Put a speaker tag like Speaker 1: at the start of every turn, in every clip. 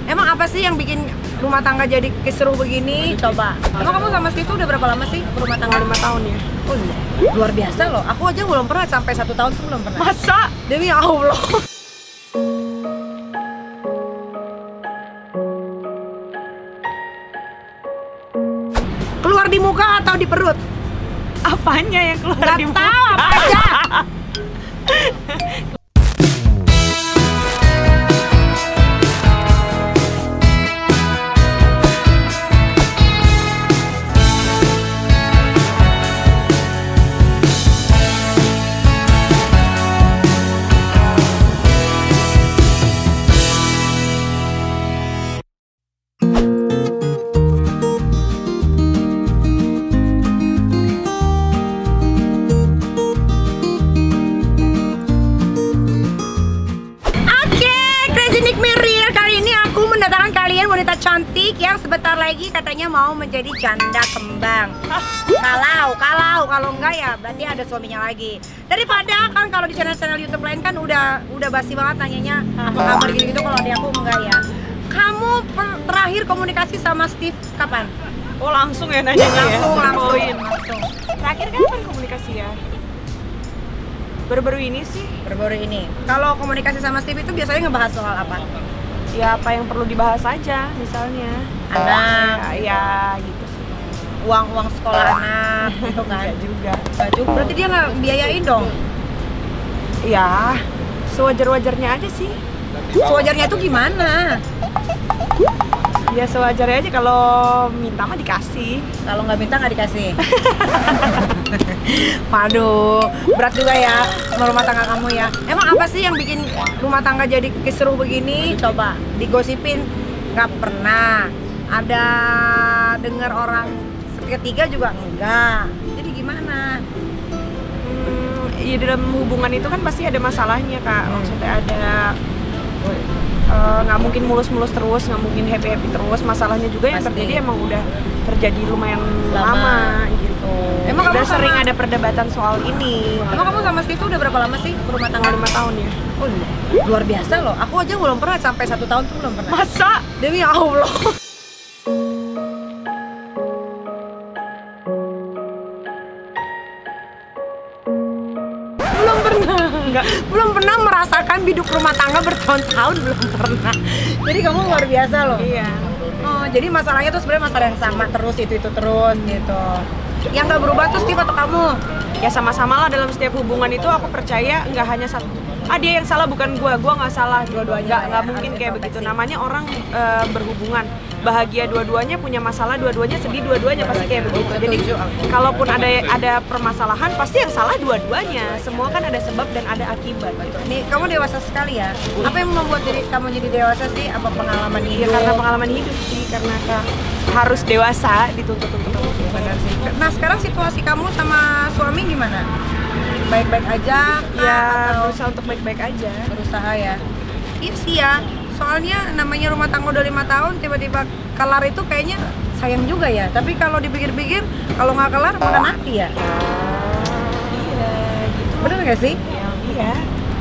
Speaker 1: Emang apa sih yang bikin rumah tangga jadi kisruh begini? Coba. Emang kamu sama Steve udah berapa lama sih rumah tangga?
Speaker 2: 5 tahun ya.
Speaker 1: Oh iya. Luar biasa loh. Aku aja belum pernah sampai 1 tahun tuh belum pernah.
Speaker 2: Masa?
Speaker 1: Demi Allah. Keluar di muka atau di perut?
Speaker 2: Apanya yang keluar
Speaker 1: Nggak
Speaker 2: di muka?
Speaker 1: tahu apa aja. Wanita cantik yang sebentar lagi katanya mau menjadi janda kembang. Kalau enggak ya berarti ada suaminya lagi. Daripada kan kalau di channel-channel YouTube lain kan udah basi banget nanyanya apa kabar gitu kalau di aku enggak ya. Kamu terakhir komunikasi sama Steve kapan?
Speaker 2: Oh langsung ya nanyanya
Speaker 1: Langsung.
Speaker 2: Terakhir kapan komunikasi ya? Baru-baru ini sih.
Speaker 1: Baru-baru ini. Kalau komunikasi sama Steve itu biasanya ngebahas soal apa?
Speaker 2: Ya apa yang perlu dibahas aja misalnya.
Speaker 1: Anak.
Speaker 2: Ya gitu sih.
Speaker 1: Uang sekolah anak gitu kan.
Speaker 2: Enggak juga.
Speaker 1: Berarti dia nggak biayain dong?
Speaker 2: Ya sewajar-wajarnya aja sih.
Speaker 1: Sewajarnya itu gimana?
Speaker 2: Ya sewajarnya aja, kalau minta mah dikasih.
Speaker 1: Kalau nggak minta nggak dikasih. Waduh, berat juga ya rumah tangga kamu ya. Emang apa sih yang bikin rumah tangga jadi kisruh begini? Coba digosipin. Nggak pernah. Ada dengar orang ketiga juga enggak. Jadi gimana?
Speaker 2: Ya dalam hubungan itu kan pasti ada masalahnya Kak. Maksudnya ada nggak mungkin mulus-mulus terus, nggak mungkin happy-happy terus. Masalahnya juga yang terjadi emang udah terjadi lumayan lama gitu.
Speaker 1: Emang
Speaker 2: udah
Speaker 1: kamu
Speaker 2: sering ada perdebatan soal ini.
Speaker 1: Emang kamu sama Steve udah berapa lama sih rumah tangga?
Speaker 2: 5 tahun ya.
Speaker 1: Oh iya. Luar biasa loh. Aku aja belum pernah sampai 1 tahun tuh belum pernah.
Speaker 2: Masa?
Speaker 1: Demi Allah. Belum pernah merasakan biduk rumah tangga bertahun-tahun, belum pernah. Jadi kamu luar biasa loh.
Speaker 2: Iya.
Speaker 1: Oh, jadi masalahnya tuh sebenarnya masalah yang sama terus itu terus gitu. Yang nggak berubah tuh Steve atau kamu?
Speaker 2: Ya sama-sama lah dalam setiap hubungan itu aku percaya nggak hanya satu. Dia yang salah bukan gua nggak salah, dua-duanya. Nggak mungkin kayak begitu. Namanya orang berhubungan, bahagia dua-duanya, punya masalah dua-duanya, sedih dua-duanya, pasti kayak begitu. Jadi kalaupun ada permasalahan pasti yang salah dua-duanya. Semua kan ada sebab dan ada akibat gitu.
Speaker 1: Nih kamu dewasa sekali ya. Apa yang membuat diri kamu jadi dewasa sih? Apa pengalaman hidup?
Speaker 2: Ya karena pengalaman hidup sih, karena harus dewasa dituntut untuk
Speaker 1: benar sih. Nah sekarang situasi kamu sama suami gimana? Baik-baik aja?
Speaker 2: Ya
Speaker 1: atau
Speaker 2: berusaha untuk baik-baik aja.
Speaker 1: Berusaha ya. Iya sih ya. Soalnya namanya rumah tangga udah 5 tahun tiba-tiba kelar itu kayaknya sayang juga ya. Tapi kalau dipikir-pikir kalau nggak kelar makan hati ya.
Speaker 2: Iya gitu.
Speaker 1: Bener nggak sih?
Speaker 2: Iya.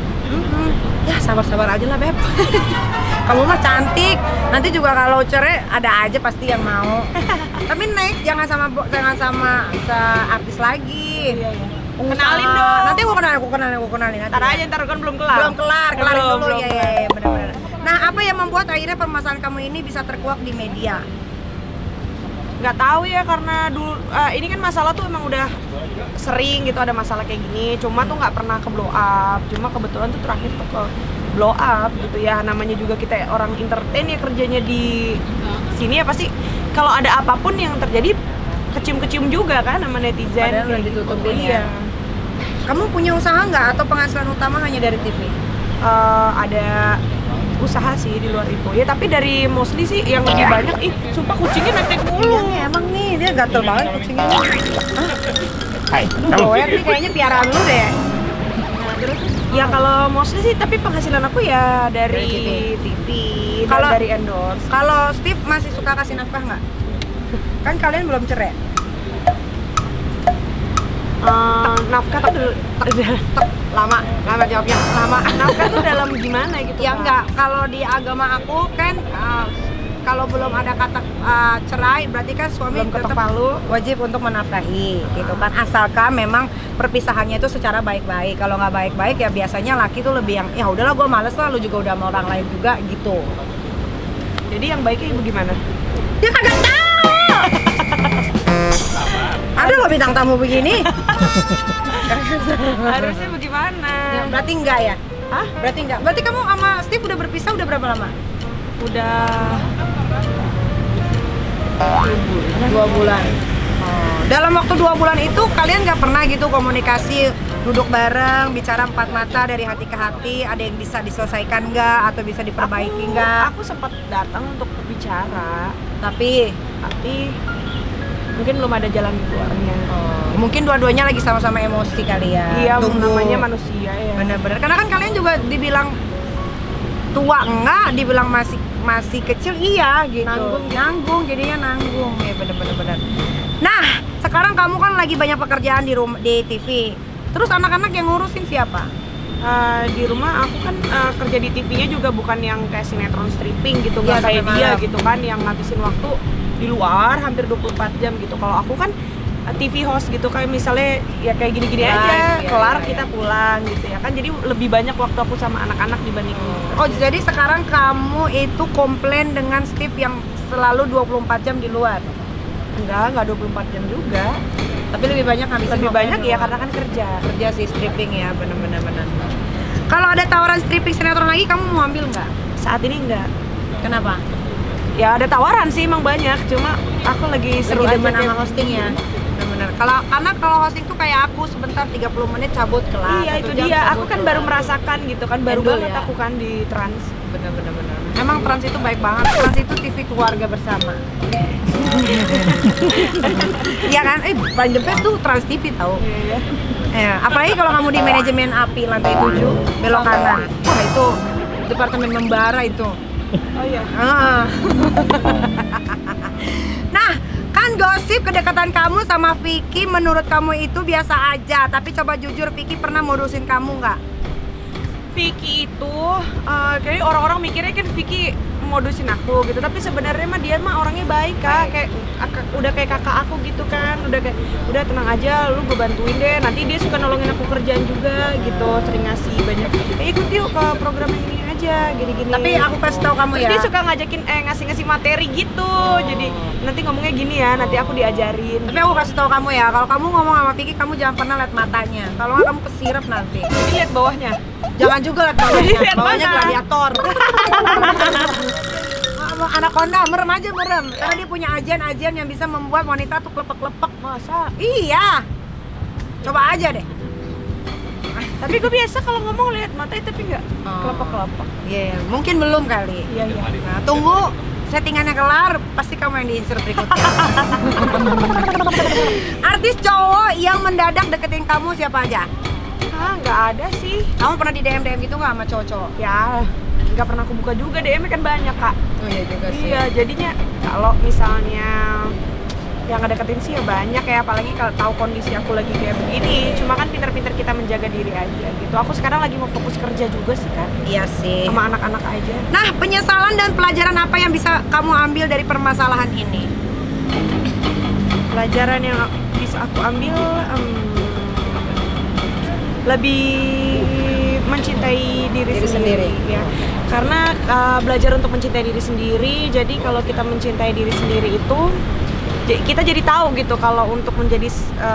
Speaker 1: Ya sabar-sabar aja lah Beb. Kamu mah cantik. Nanti juga kalau cerai ada aja pasti yang mau. Tapi next jangan sama artis lagi.
Speaker 2: Iya.
Speaker 1: Kenalin dong. Nanti aku kenalin nanti.
Speaker 2: Ntar aja, ntar kan belum kelar.
Speaker 1: Kelarin dulu
Speaker 2: belum.
Speaker 1: ya, benar-benar. Nah, apa yang membuat akhirnya permasalahan kamu ini bisa terkuak di media?
Speaker 2: Nggak tahu ya, karena dulu ini kan masalah tuh emang udah sering gitu ada masalah kayak gini. Cuma tuh nggak pernah ke blow up. Cuma kebetulan tuh terakhir tuh ke blow up gitu ya. Namanya juga kita orang entertain ya, kerjanya di sini ya pasti kalau ada apapun yang terjadi kecium-kecium juga kan sama netizen.
Speaker 1: Padahal udah ditutupin
Speaker 2: gitu.
Speaker 1: ya. Kamu punya usaha nggak atau penghasilan utama hanya dari TV?
Speaker 2: Ada usaha sih di luar itu ya, tapi dari mostly sih yang lebih banyak sumpah kucingnya naik mulu.
Speaker 1: Iya nih, emang nih dia gatel banget kucingnya. Hai, goer nih kayaknya piaraan lu deh. Nah, terus
Speaker 2: ya kalau mostly sih, tapi penghasilan aku ya dari TV,
Speaker 1: kalau
Speaker 2: dari endorse.
Speaker 1: Kalau Steve masih suka kasih nafkah nggak? Kan kalian belum cerai.
Speaker 2: Nafkah tuh
Speaker 1: lama jawabnya lama.
Speaker 2: Nafkah tuh dalam gimana gitu?
Speaker 1: Ya enggak, kalau di agama aku kan kalau belum ada kata cerai, berarti kan suami
Speaker 2: Belum ketok
Speaker 1: tetap
Speaker 2: palu.
Speaker 1: wajib untuk menafkahi gitu kan, asalkan memang perpisahannya itu secara baik-baik. Kalau nggak baik-baik ya biasanya laki tuh lebih yang ya udahlah gue males lah, lu juga udah sama orang lain juga gitu.
Speaker 2: Jadi yang baiknya ibu gimana?
Speaker 1: Dia kagak tahu. Ada loh bintang tamu begini.
Speaker 2: Harusnya bagaimana?
Speaker 1: Ya, berarti enggak ya?
Speaker 2: Hah?
Speaker 1: Berarti enggak. Berarti kamu sama Steve udah berpisah udah berapa lama?
Speaker 2: Udah
Speaker 1: 2 bulan. Oh. Dalam waktu 2 bulan itu kalian nggak pernah gitu komunikasi, duduk bareng, bicara 4 mata dari hati ke hati, ada yang bisa diselesaikan nggak atau bisa diperbaiki nggak?
Speaker 2: Aku sempat datang untuk bicara,
Speaker 1: Tapi
Speaker 2: mungkin belum ada jalan keluarnya.
Speaker 1: mungkin dua-duanya lagi sama-sama emosi kali ya.
Speaker 2: Iya,
Speaker 1: Tunggu.
Speaker 2: namanya manusia ya.
Speaker 1: Bener-bener. Karena kan kalian juga dibilang tua enggak, dibilang masih kecil iya gitu. Nanggung jadinya nanggung. Ya bener-bener. Nah, sekarang kamu kan lagi banyak pekerjaan di TV. Terus anak-anak yang ngurusin siapa?
Speaker 2: Di rumah aku kan kerja di TV-nya juga bukan yang kayak sinetron stripping gitu,
Speaker 1: Iya,
Speaker 2: nggak kayak
Speaker 1: sampai
Speaker 2: dia
Speaker 1: malam.
Speaker 2: gitu kan, yang ngabisin waktu di luar hampir 24 jam gitu. Kalau aku kan TV host gitu, kayak misalnya ya kayak gini-gini
Speaker 1: Live,
Speaker 2: aja,
Speaker 1: iya,
Speaker 2: kelar
Speaker 1: iya.
Speaker 2: kita pulang gitu ya kan. Jadi lebih banyak waktu aku sama anak-anak dibanding
Speaker 1: Oh, jadi sekarang kamu itu komplain dengan Steve yang selalu 24 jam di luar.
Speaker 2: enggak 24 jam juga.
Speaker 1: Tapi lebih banyak ngabisin
Speaker 2: Lebih
Speaker 1: waktu
Speaker 2: banyak
Speaker 1: di
Speaker 2: ya
Speaker 1: luar.
Speaker 2: karena kan kerja.
Speaker 1: sih stripping ya, bener-bener. Kalau ada tawaran stripping sinetron lagi, kamu mau ambil nggak?
Speaker 2: Saat ini enggak.
Speaker 1: Kenapa?
Speaker 2: Ya ada tawaran sih emang banyak, cuma aku lagi seru
Speaker 1: Lagi
Speaker 2: aja
Speaker 1: demen sama
Speaker 2: kayak-
Speaker 1: hosting ya? Bener-bener. Karena kalau hosting tuh kayak aku sebentar 30 menit cabut kelar.
Speaker 2: Iya
Speaker 1: 1
Speaker 2: itu
Speaker 1: jam
Speaker 2: dia,
Speaker 1: cabut
Speaker 2: aku kan
Speaker 1: kelar.
Speaker 2: baru merasakan gitu kan, baru
Speaker 1: Endul
Speaker 2: banget
Speaker 1: ya.
Speaker 2: aku kan di Trans.
Speaker 1: Bener-bener. Emang Trans itu baik banget. Trans itu TV keluarga bersama. Iya kan? Paling the best tuh Trans TV tahu.
Speaker 2: Iya.
Speaker 1: Ya, apalagi kalau kamu di manajemen API lantai 7 belok kanan. Wah, itu departemen membara itu.
Speaker 2: Oh iya.
Speaker 1: Ah. Nah, kan gosip kedekatan kamu sama Vicky menurut kamu itu biasa aja. Tapi coba jujur, Vicky pernah modusin kamu nggak?
Speaker 2: Vicky itu kayak orang-orang mikirnya kan Vicky modusin aku gitu, tapi sebenarnya mah dia mah orangnya baik kak, kayak udah kayak kakak aku gitu kan, udah tenang aja, lu gue bantuin deh, nanti dia suka nolongin aku kerjaan juga gitu, sering ngasih banyak, ikut yuk ke program yang ini aja, gini-gini.
Speaker 1: Tapi aku kasih tahu kamu
Speaker 2: Terus
Speaker 1: ya.
Speaker 2: dia suka ngajakin ngasih materi gitu, jadi nanti ngomongnya gini ya, nanti aku diajarin.
Speaker 1: Tapi aku kasih tahu kamu ya, kalau kamu ngomong sama Vicky, kamu jangan pernah lihat matanya. Kalau nggak kamu kesirep nanti.
Speaker 2: Jadi lihat bawahnya.
Speaker 1: Jangan juga lihat bawahnya.
Speaker 2: Lihat
Speaker 1: Bawahnya
Speaker 2: mana?
Speaker 1: gladiator. Anaconda, merem aja merem. Karena dia punya ajian-ajian yang bisa membuat wanita tuh klepek-klepek.
Speaker 2: Masa?
Speaker 1: Iya. Coba aja deh.
Speaker 2: Tapi gue biasa kalau ngomong lihat matanya tapi nggak kelopak-kelopak.
Speaker 1: Iya, mungkin belum kali.
Speaker 2: Iya.
Speaker 1: Nah, tunggu settingannya kelar, pasti kamu yang di-insert berikutnya. Artis cowok yang mendadak deketin kamu siapa aja?
Speaker 2: Nggak ada sih.
Speaker 1: Kamu pernah di DM gitu nggak sama cowok-cowok?
Speaker 2: Ya, nggak pernah aku buka juga, DM kan banyak kak.
Speaker 1: Oh iya juga
Speaker 2: Iya, jadinya kalau misalnya yang ngedeketin sih ya banyak ya, apalagi kalau tahu kondisi aku lagi kayak begini. Cuma kan pinter-pinter kita menjaga diri aja gitu. Aku sekarang lagi mau fokus kerja juga sih kan,
Speaker 1: Iya sih.
Speaker 2: sama anak-anak aja.
Speaker 1: Nah, penyesalan dan pelajaran apa yang bisa kamu ambil dari permasalahan ini?
Speaker 2: Pelajaran yang bisa aku ambil lebih mencintai diri sendiri ya, karena belajar untuk mencintai diri sendiri. Jadi kalau kita mencintai diri sendiri itu kita jadi tahu gitu kalau untuk menjadi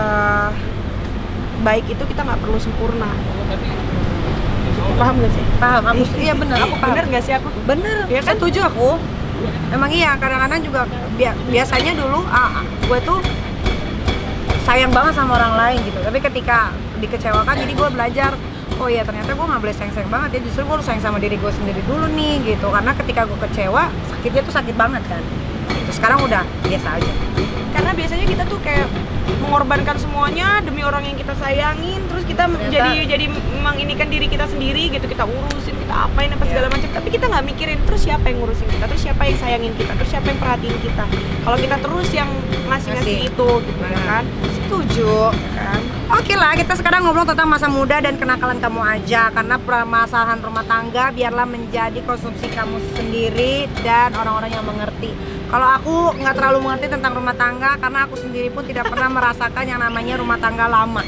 Speaker 2: baik itu kita nggak perlu sempurna. Paham gak sih?
Speaker 1: Paham, aku iya bener, aku paham.
Speaker 2: Bener gak sih aku?
Speaker 1: Bener,
Speaker 2: Iya kan?
Speaker 1: setuju aku. Emang iya, kadang-kadang juga biasanya dulu gue tuh sayang banget sama orang lain gitu. Tapi ketika dikecewakan, jadi gue belajar, oh iya ternyata gue nggak boleh sayang-sayang banget ya. Justru gue harus sayang sama diri gue sendiri dulu nih gitu. Karena ketika gue kecewa, sakitnya tuh sakit banget kan. Gitu. Sekarang udah biasa aja.
Speaker 2: Karena biasanya kita tuh kayak mengorbankan semuanya demi orang yang kita sayangin, terus kita
Speaker 1: Ternyata-
Speaker 2: jadi menginikan diri kita sendiri gitu, kita urusin, kita apain apa segala macam, tapi kita nggak mikirin terus siapa yang ngurusin kita, terus siapa yang sayangin kita, terus siapa yang perhatiin kita. Kalau kita terus yang ngasih
Speaker 1: Ngasih.
Speaker 2: itu gitu ya kan,
Speaker 1: Setuju.
Speaker 2: kan.
Speaker 1: Oke lah, kita sekarang ngobrol tentang masa muda dan kenakalan kamu aja. Karena permasalahan rumah tangga biarlah menjadi konsumsi kamu sendiri dan orang-orang yang mengerti. Kalau aku nggak terlalu mengerti tentang rumah tangga karena aku sendiri pun tidak pernah merasakan yang namanya rumah tangga lama.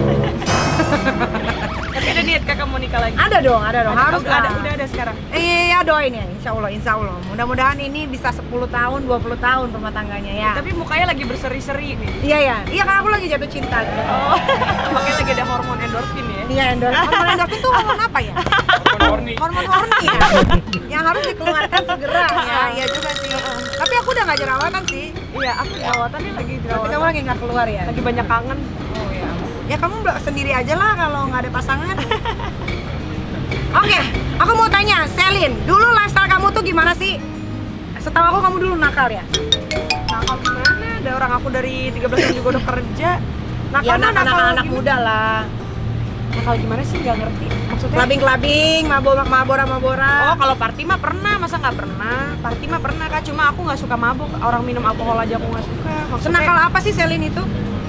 Speaker 2: Tapi ada niat kakak mau nikah lagi?
Speaker 1: Ada dong, harus
Speaker 2: udah
Speaker 1: lah.
Speaker 2: ada sekarang.
Speaker 1: Iya, doain ya, insya Allah. Mudah-mudahan ini bisa 10 tahun, 20 tahun rumah tangganya ya.
Speaker 2: Tapi mukanya lagi berseri-seri nih.
Speaker 1: Iya kan aku lagi jatuh cinta.
Speaker 2: Oh, makanya lagi ada hormon endorfin ya.
Speaker 1: Iya, hormon endorfin itu hormon apa ya? Hormon horny ya. Yang harus dikeluarkan segera ya. Iya juga sih. Tapi aku udah nggak jerawatan sih.
Speaker 2: Iya, aku jerawatan nih lagi
Speaker 1: Tapi
Speaker 2: jerawatan.
Speaker 1: kamu lagi nggak keluar ya?
Speaker 2: Lagi banyak kangen.
Speaker 1: Oh ya. Ya kamu sendiri aja lah kalau nggak ada pasangan. Oke, aku mau tanya, Selin, dulu lifestyle kamu tuh gimana sih? Setahu aku kamu dulu nakal ya?
Speaker 2: Nakal gimana? Ada orang aku dari 13 tahun juga udah kerja. Nakal
Speaker 1: Ya
Speaker 2: mah nakal
Speaker 1: anak
Speaker 2: gimana?
Speaker 1: muda lah.
Speaker 2: Nakal gimana sih? Nggak ngerti. Maksudnya?
Speaker 1: Clubbing, mabora.
Speaker 2: Oh, kalau party mah pernah, masa nggak pernah? Party mah pernah Kak, cuma aku nggak suka mabuk. Orang minum alkohol aja aku nggak suka. Maksudnya,
Speaker 1: Senakal apa sih Selin itu?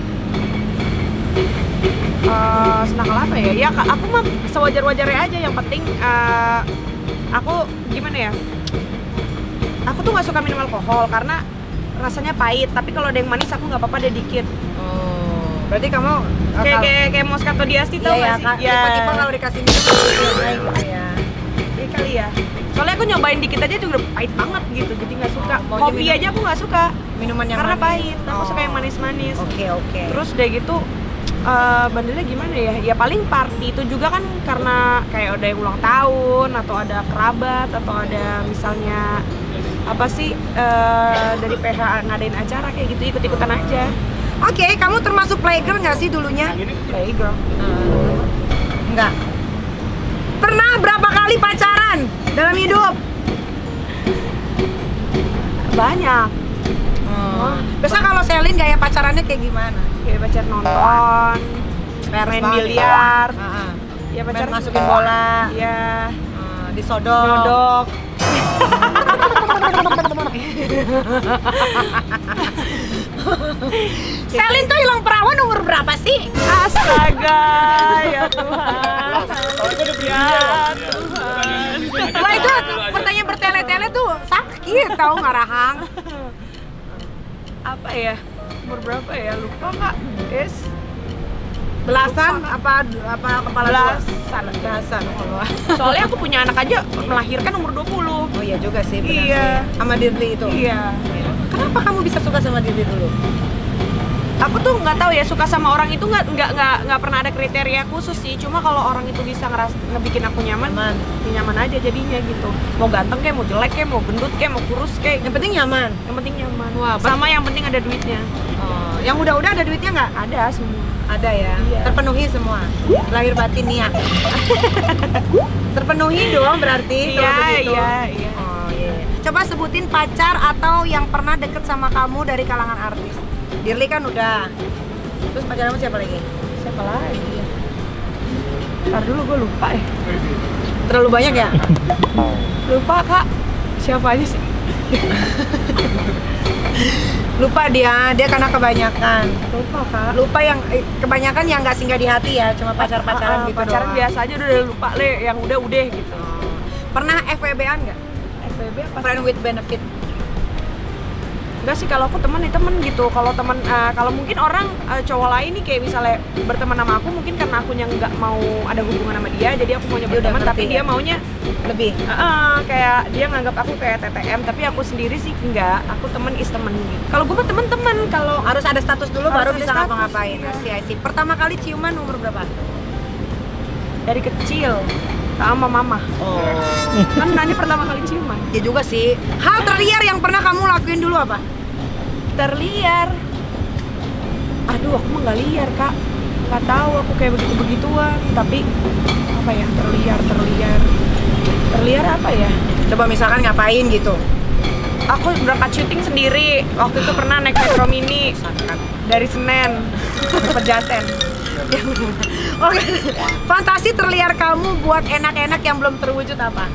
Speaker 2: senakal apa ya? Ya Kak, aku mah sewajar-wajarnya aja. Yang penting aku gimana ya? Aku tuh nggak suka minum alkohol karena rasanya pahit. Tapi kalau ada yang manis aku nggak apa-apa deh dikit.
Speaker 1: Oh, berarti kamu
Speaker 2: Kayak Moscato di Asti tau
Speaker 1: iya,
Speaker 2: nggak sih?
Speaker 1: tipe-tipe kalau dikasih minum gitu ya.
Speaker 2: Iya kali ya. Soalnya aku nyobain dikit aja juga pahit banget gitu, jadi nggak suka.
Speaker 1: maunya
Speaker 2: Kopi
Speaker 1: minum-
Speaker 2: aja aku nggak suka
Speaker 1: Minuman yang
Speaker 2: karena
Speaker 1: manis.
Speaker 2: pahit. Aku suka yang manis-manis.
Speaker 1: Oke.
Speaker 2: Terus udah gitu bandelnya gimana ya? Ya paling party itu juga kan karena kayak ada yang ulang tahun atau ada kerabat atau ada misalnya apa sih dari PH ngadain acara kayak gitu, ikut-ikutan aja.
Speaker 1: Oke, kamu termasuk playgirl nggak sih dulunya?
Speaker 2: Playgirl.
Speaker 1: Enggak. Pernah berapa kali pacaran dalam hidup?
Speaker 2: Banyak.
Speaker 1: Biasa kalau Selin gaya pacarannya kayak gimana?
Speaker 2: Kayak pacar nonton, main biliar. Ya pacar
Speaker 1: Masukin bola,
Speaker 2: Iya.
Speaker 1: disodok.
Speaker 2: Nyodok.
Speaker 1: Selin tuh hilang perawan umur berapa sih?
Speaker 2: Astaga, ya Tuhan. Ya Tuhan.
Speaker 1: Wah itu pertanyaan bertele-tele tuh sakit tahu nggak Rahang?
Speaker 2: Apa ya? Umur berapa ya? Lupa Kak.
Speaker 1: Belasan apa kepala dua?
Speaker 2: Belasan kalau. Soalnya aku punya anak aja melahirkan umur 20.
Speaker 1: Oh iya juga sih, benar
Speaker 2: Iya.
Speaker 1: sih. Sama Dirli itu.
Speaker 2: Iya.
Speaker 1: Kenapa kamu bisa suka sama Dirli dulu?
Speaker 2: Aku tuh nggak tahu ya, suka sama orang itu nggak pernah ada kriteria khusus sih. Cuma kalau orang itu bisa ngebikin aku nyaman, ya nyaman aja jadinya gitu. Mau ganteng kayak, mau jelek kayak, mau gendut kayak, mau kurus kayak.
Speaker 1: Yang penting nyaman.
Speaker 2: Yang penting nyaman.
Speaker 1: Wah,
Speaker 2: sama yang penting ada duitnya.
Speaker 1: Oh, yang udah ada duitnya nggak?
Speaker 2: Ada semua.
Speaker 1: Ada ya.
Speaker 2: Iya.
Speaker 1: Terpenuhi semua. Lahir batin niat. Terpenuhi dong berarti.
Speaker 2: Iya,
Speaker 1: kalau begitu.
Speaker 2: iya.
Speaker 1: Oh iya. Coba sebutin pacar atau yang pernah deket sama kamu dari kalangan artis. Dirli kan udah. Terus pacar kamu siapa lagi?
Speaker 2: Siapa lagi? Ntar dulu gue lupa ya.
Speaker 1: Terlalu banyak ya?
Speaker 2: Lupa Kak. Siapa aja sih?
Speaker 1: Lupa dia karena kebanyakan.
Speaker 2: Lupa Kak.
Speaker 1: Lupa yang kebanyakan yang nggak singgah di hati ya, cuma pacaran gitu
Speaker 2: pacaran
Speaker 1: doang.
Speaker 2: biasa aja udah lupa le, yang udah gitu.
Speaker 1: Pernah FWB-an nggak?
Speaker 2: FBB apa sih?
Speaker 1: Friend with benefit.
Speaker 2: Enggak sih, kalau aku temen gitu. Kalau temen kalau mungkin orang cowok lain nih kayak misalnya berteman sama aku mungkin karena akunya nggak mau ada hubungan sama dia, jadi aku maunya
Speaker 1: Dia udah
Speaker 2: berteman,
Speaker 1: ngerti
Speaker 2: tapi
Speaker 1: ya?
Speaker 2: dia maunya
Speaker 1: Lebih.
Speaker 2: kayak dia nganggap aku kayak TTM, tapi aku sendiri sih enggak. Aku temen is temen gitu. Kalau gue mah temen-temen, kalau
Speaker 1: Harus ada status dulu
Speaker 2: Harus
Speaker 1: baru
Speaker 2: ada
Speaker 1: bisa
Speaker 2: status,
Speaker 1: ngapa-ngapain.
Speaker 2: iya.
Speaker 1: I see. Pertama kali ciuman umur berapa?
Speaker 2: dari kecil sama mama.
Speaker 1: Oh.
Speaker 2: Kan nanya pertama kali ciuman.
Speaker 1: Ya juga sih. Hal terliar yang pernah kamu lakuin dulu apa?
Speaker 2: Terliar. Aduh, aku mah nggak liar Kak. Nggak tahu aku kayak begitu-begituan. Tapi apa ya, terliar apa ya?
Speaker 1: Coba misalkan ngapain gitu.
Speaker 2: Aku berangkat syuting sendiri. Waktu itu pernah naik metro mini dari Senen ke Pejaten.
Speaker 1: Oke. Fantasi terliar kamu buat enak-enak yang belum terwujud apa?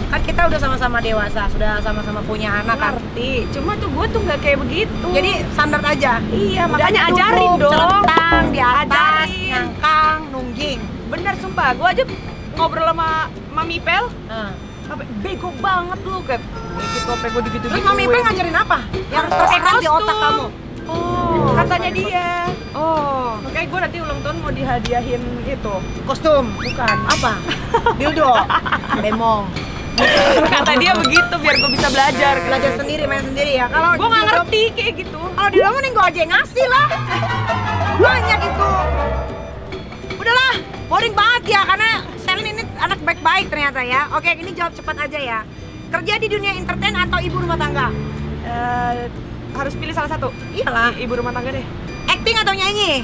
Speaker 1: Kan kita udah sama-sama dewasa, sudah sama-sama punya anak kan.
Speaker 2: Ngerti, cuma tuh gue tuh nggak kayak begitu.
Speaker 1: Jadi standar aja.
Speaker 2: Iya,
Speaker 1: Udah
Speaker 2: makanya
Speaker 1: duduk,
Speaker 2: ajarin dong.
Speaker 1: celentang di atas,
Speaker 2: Ajarin.
Speaker 1: ngangkang, nungging.
Speaker 2: Bener sumpah, gue aja ngobrol sama Mami Pel,
Speaker 1: Nah.
Speaker 2: sampai bego banget lu kayak gitu apa gue gitu.
Speaker 1: Terus Mami Ipeng ngajarin apa? Yang tersekat di otak kamu?
Speaker 2: Oh, katanya dia. Oh, makanya gue nanti ulang tahun mau dihadiahin itu.
Speaker 1: Kostum?
Speaker 2: Bukan.
Speaker 1: Apa? Dildo? Lemong?
Speaker 2: Kata dia begitu biar gue bisa belajar.
Speaker 1: Belajar sendiri, main sendiri ya? Kalau
Speaker 2: Gue nggak
Speaker 1: dildo-
Speaker 2: ngerti kayak gitu.
Speaker 1: Kalau di mending gue aja yang ngasih lah. Banyak itu. Udahlah, boring banget ya karena Selin ini anak baik-baik ternyata ya. Oke, ini jawab cepat aja ya. Kerja di dunia entertain atau ibu rumah tangga?
Speaker 2: Harus pilih salah satu.
Speaker 1: Iyalah.
Speaker 2: Ibu rumah tangga deh.
Speaker 1: Acting atau nyanyi?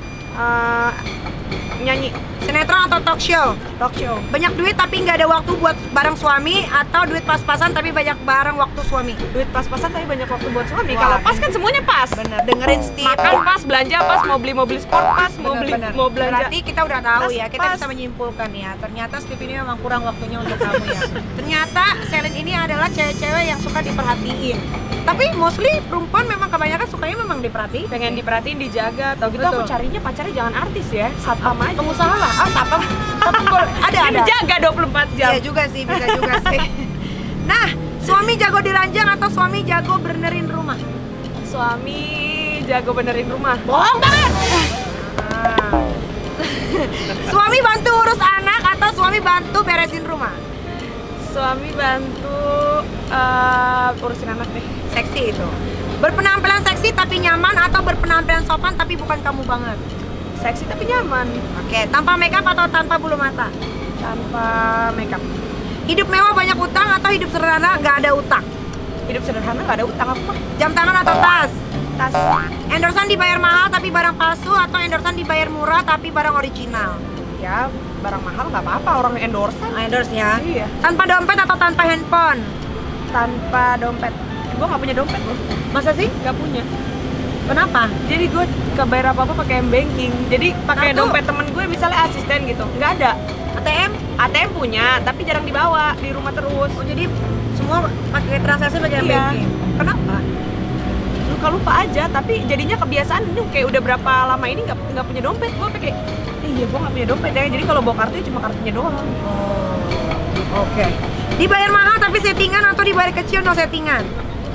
Speaker 2: Nyanyi.
Speaker 1: Sinetron atau talk show?
Speaker 2: Talk show.
Speaker 1: Banyak duit tapi nggak ada waktu buat bareng suami atau duit pas-pasan tapi banyak bareng waktu suami?
Speaker 2: Duit pas-pasan tapi banyak waktu buat suami.
Speaker 1: Wah,
Speaker 2: Kalau pas kan semuanya pas.
Speaker 1: Bener, dengerin Steve.
Speaker 2: Makan pas, belanja pas, mau beli mobil sport pas, mau beli
Speaker 1: Bener.
Speaker 2: mau belanja.
Speaker 1: Berarti kita udah tahu
Speaker 2: Pas,
Speaker 1: ya, kita
Speaker 2: pas.
Speaker 1: bisa menyimpulkan ya. Ternyata Steve ini memang kurang waktunya untuk kamu ya. Ternyata Selin ini adalah cewek-cewek yang suka diperhatiin. Tapi mostly perempuan memang kebanyakan sukanya memang diperhatiin.
Speaker 2: Pengen diperhatiin, dijaga, tau gitu.
Speaker 1: Betul.
Speaker 2: Aku carinya pacarnya jangan artis ya, satpam aja.
Speaker 1: Pengusaha lah. Ah, apa? Ada.
Speaker 2: Dijaga 24 jam.
Speaker 1: Iya juga sih, bisa juga sih. Nah, suami jago diranjang atau suami jago benerin rumah?
Speaker 2: Suami jago benerin rumah.
Speaker 1: Bohong banget. Suami bantu urus anak atau suami bantu beresin rumah?
Speaker 2: Suami bantu urusin anak deh.
Speaker 1: Seksi itu. Berpenampilan seksi tapi nyaman atau berpenampilan sopan tapi bukan kamu banget?
Speaker 2: Seksi tapi nyaman.
Speaker 1: Oke, tanpa makeup atau tanpa bulu mata?
Speaker 2: Tanpa makeup.
Speaker 1: Hidup mewah banyak utang atau hidup sederhana nggak ada utang?
Speaker 2: Hidup sederhana nggak ada utang apa?
Speaker 1: Jam tangan atau tas?
Speaker 2: Tas.
Speaker 1: Endorsan dibayar mahal tapi barang palsu atau endorsan dibayar murah tapi barang original?
Speaker 2: Ya barang mahal nggak apa-apa, orang endorse.
Speaker 1: Endorse ya.
Speaker 2: Iya.
Speaker 1: Tanpa dompet atau tanpa handphone?
Speaker 2: Tanpa dompet. Gue nggak punya dompet loh.
Speaker 1: Masa sih?
Speaker 2: Nggak punya.
Speaker 1: Kenapa?
Speaker 2: Jadi gue kebayar apa-apa pakai banking. Jadi pakai
Speaker 1: Kartu?
Speaker 2: dompet temen gue misalnya asisten gitu. Nggak ada.
Speaker 1: ATM?
Speaker 2: ATM punya, tapi jarang dibawa di rumah terus.
Speaker 1: Oh jadi semua pakai transaksi pakai
Speaker 2: Iya.
Speaker 1: banking. Kenapa?
Speaker 2: Lupa aja, tapi jadinya kebiasaan ini kayak udah berapa lama ini nggak punya dompet. Gue pakai, iya gue nggak punya dompet ya. Jadi kalau bawa kartu cuma kartunya doang.
Speaker 1: Oh, oke. Dibayar mahal tapi settingan atau dibayar kecil no settingan?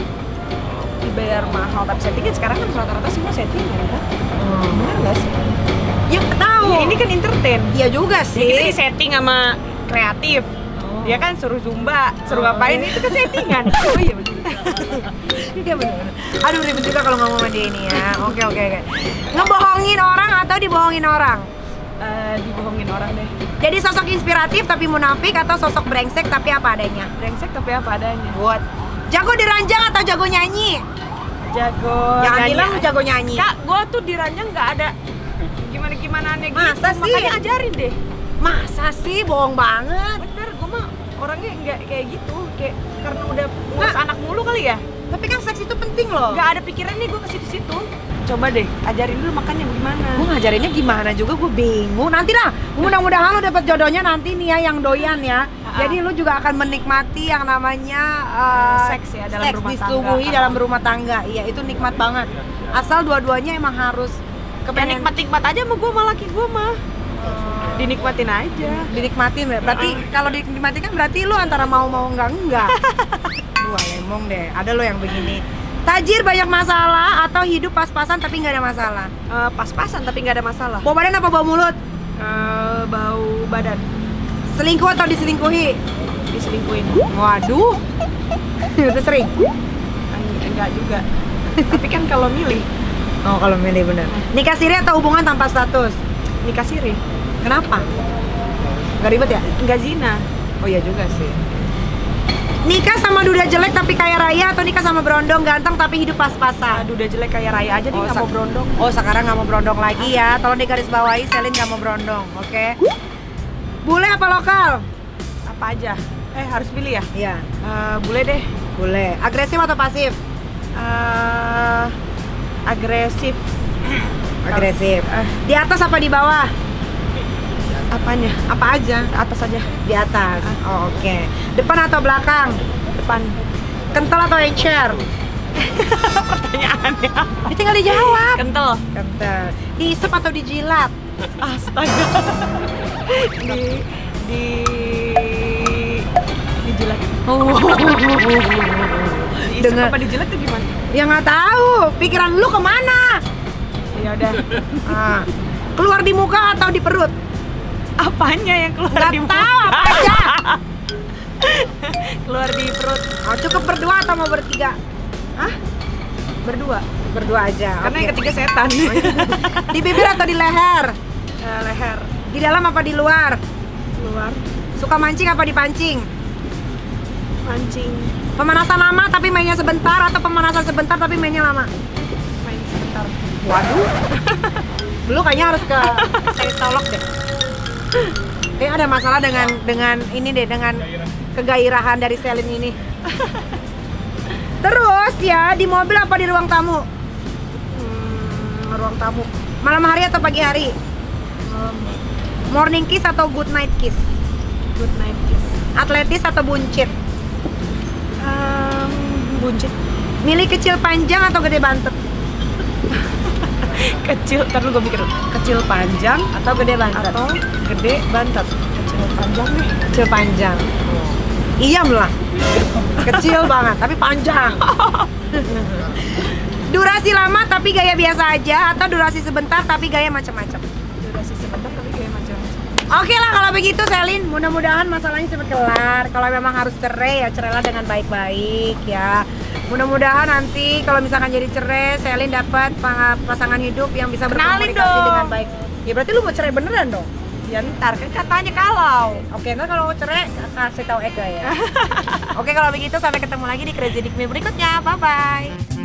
Speaker 2: Dibayar mahal tapi settingan sekarang kan rata-rata semua settingan kan? Bener nggak sih?
Speaker 1: Ya tahu.
Speaker 2: Ya, ini kan entertain.
Speaker 1: Iya juga
Speaker 2: Ya,
Speaker 1: sih.
Speaker 2: kita disetting sama kreatif. Ya kan suruh zumba, suruh ngapain itu kan settingan. Oh iya betul.
Speaker 1: Iya benar. Aduh ribet juga kalau ngomong sama dia ini ya. Oke. Ngebohongin orang atau dibohongin orang?
Speaker 2: Dibohongin orang deh.
Speaker 1: Jadi sosok inspiratif tapi munafik atau sosok brengsek tapi apa adanya?
Speaker 2: Brengsek tapi apa adanya.
Speaker 1: Buat jago diranjang atau jago nyanyi?
Speaker 2: Jago
Speaker 1: Jangan
Speaker 2: nyanyi.
Speaker 1: bilang lu jago nyanyi.
Speaker 2: Kak, gua tuh di ranjang nggak ada gimana aneh gitu.
Speaker 1: Masa sih?
Speaker 2: Makanya ajarin deh.
Speaker 1: Masa sih bohong banget?
Speaker 2: Bener, gua mah orangnya nggak kayak gitu. Kayak karena udah ngurus anak mulu kali ya.
Speaker 1: Tapi kan seks itu penting loh.
Speaker 2: Nggak ada pikirannya gua ke situ-situ. Coba deh, ajarin dulu makannya gimana.
Speaker 1: Gue ngajarinnya gimana juga gue bingung. Nanti lah, mudah-mudahan lu dapet jodohnya nanti nih ya yang doyan ya. Jadi lu juga akan menikmati yang namanya
Speaker 2: Seks ya, dalam rumah tangga.
Speaker 1: diselubuhi dalam rumah tangga. Iya, itu nikmat banget. Asal dua-duanya emang harus
Speaker 2: Ya
Speaker 1: kepengen
Speaker 2: nikmat aja sama gua sama laki gua mah. Dinikmatin aja.
Speaker 1: dinikmatin. Berarti kalau dinikmatin kan berarti lu antara mau enggak. Wah, lemong deh. Ada lo yang begini. Tajir banyak masalah atau hidup pas-pasan tapi nggak ada masalah?
Speaker 2: Pas-pasan tapi nggak ada masalah.
Speaker 1: Bau badan apa bau mulut?
Speaker 2: Bau badan.
Speaker 1: Selingkuh atau diselingkuhi?
Speaker 2: Diselingkuhin.
Speaker 1: Waduh. Udah sering?
Speaker 2: Enggak juga. Tapi kan kalau milih
Speaker 1: Oh, kalau milih bener. Nikah siri atau hubungan tanpa status?
Speaker 2: nikah siri.
Speaker 1: Kenapa? Gak ribet ya?
Speaker 2: Enggak zina.
Speaker 1: Oh iya juga sih. Nikah sama duda jelek tapi kaya raya atau nikah sama berondong ganteng tapi hidup pas-pasan?
Speaker 2: Aduh, udah jelek kayak Raya aja, dia nggak mau berondong.
Speaker 1: Oh, sekarang nggak mau berondong lagi ya. Tolong digaris bawahi, Selin nggak mau berondong, oke? Bule apa lokal?
Speaker 2: Apa aja? Harus pilih ya?
Speaker 1: Iya.
Speaker 2: Boleh deh.
Speaker 1: Bule. Agresif atau pasif?
Speaker 2: Agresif.
Speaker 1: Agresif. Di atas apa di bawah?
Speaker 2: Apanya?
Speaker 1: Apa aja?
Speaker 2: Atas aja.
Speaker 1: Di atas. Oh, oke. Depan atau belakang?
Speaker 2: Depan.
Speaker 1: Kental atau encer?
Speaker 2: Pertanyaannya.
Speaker 1: Ini tinggal dijawab.
Speaker 2: Kental.
Speaker 1: Kental. Diisep atau dijilat?
Speaker 2: Astaga. di dijilat.
Speaker 1: Oh.
Speaker 2: Diisep
Speaker 1: Dengar.
Speaker 2: apa dijilat tuh gimana?
Speaker 1: Ya nggak tahu. Pikiran lu kemana?
Speaker 2: Ya udah.
Speaker 1: Ah. Keluar di muka atau di perut?
Speaker 2: Apanya yang keluar
Speaker 1: Nggak
Speaker 2: di muka?
Speaker 1: tahu apa aja.
Speaker 2: Keluar di perut.
Speaker 1: Oh, cukup berdua atau mau bertiga?
Speaker 2: Hah? Berdua.
Speaker 1: Berdua aja.
Speaker 2: Karena
Speaker 1: oke.
Speaker 2: yang ketiga setan.
Speaker 1: Di bibir atau di leher?
Speaker 2: Leher.
Speaker 1: Di dalam apa di luar?
Speaker 2: Keluar.
Speaker 1: Suka mancing apa dipancing?
Speaker 2: Mancing.
Speaker 1: Pemanasan lama tapi mainnya sebentar atau pemanasan sebentar tapi mainnya lama?
Speaker 2: Main sebentar.
Speaker 1: Waduh. Lu kayaknya harus ke seksolog deh. Ada masalah dengan ini deh, dengan kegairahan dari Selin ini. Terus ya, di mobil apa di ruang tamu?
Speaker 2: Ruang tamu.
Speaker 1: Malam hari atau pagi hari? Morning kiss atau good night kiss?
Speaker 2: Good night kiss.
Speaker 1: Atletis atau buncit?
Speaker 2: Buncit.
Speaker 1: Milih kecil panjang atau gede bantet?
Speaker 2: Kecil, ntar lu gue mikir. Kecil panjang
Speaker 1: Atau gede bantet?
Speaker 2: atau gede bantet? Kecil panjang nih.
Speaker 1: Kecil panjang. Iya lah. Kecil banget tapi panjang. Durasi lama tapi gaya biasa aja atau durasi sebentar tapi gaya macam-macam?
Speaker 2: Durasi sebentar tapi kayak macam-macam.
Speaker 1: Oke lah kalau begitu Selin, mudah-mudahan masalahnya cepat kelar. Kalau memang harus cerai ya cerailah dengan baik-baik ya. Mudah-mudahan nanti kalau misalkan jadi cerai, Selin dapat pasangan hidup yang bisa
Speaker 2: Kenalin
Speaker 1: berkomunikasi
Speaker 2: dong.
Speaker 1: dengan baik. Ya berarti lu mau cerai beneran dong?
Speaker 2: Ya ntar kan katanya kalau.
Speaker 1: Oke, ntar kalau cerai kasih tahu Eka ya. Oke kalau begitu sampai ketemu lagi di Crazy Dick Me berikutnya. Bye bye.